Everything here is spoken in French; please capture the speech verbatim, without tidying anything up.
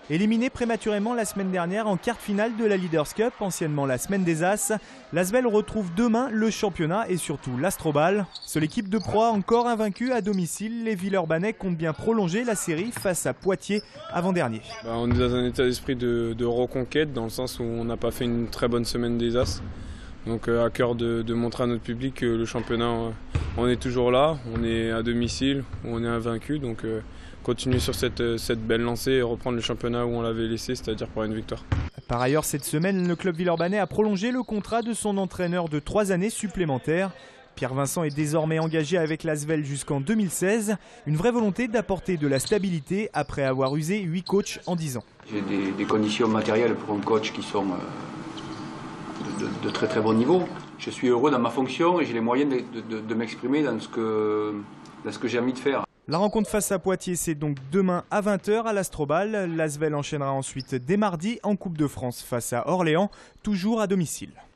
Éliminé prématurément la semaine dernière en quart de finale de la Leaders Cup, anciennement la Semaine des As, l'Asvel retrouve demain le championnat et surtout l'Astrobal. Seule équipe de proie encore invaincue à domicile, les Villeurbanais comptent bien prolonger la série face à Poitiers avant-dernier. Bah, on est dans un état d'esprit de, de reconquête, dans le sens où on n'a pas fait une très bonne semaine des As. Donc euh, à cœur de, de montrer à notre public que le championnat, euh, on est toujours là, on est à domicile, on est invaincu. Donc euh, continuer sur cette, cette belle lancée et reprendre le championnat où on l'avait laissé, c'est-à-dire pour une victoire. Par ailleurs, cette semaine, le club villeurbanais a prolongé le contrat de son entraîneur de trois années supplémentaires. Pierre Vincent est désormais engagé avec l'Asvel jusqu'en deux mille seize. Une vraie volonté d'apporter de la stabilité après avoir usé huit coachs en dix ans. J'ai des, des conditions matérielles pour un coach qui sont euh, de, de, de très très bon niveau. Je suis heureux dans ma fonction et j'ai les moyens de, de, de m'exprimer dans ce que, dans ce que j'ai envie de faire. La rencontre face à Poitiers, c'est donc demain à vingt heures à l'Astrobal. L'Asvel enchaînera ensuite dès mardi en Coupe de France face à Orléans, toujours à domicile.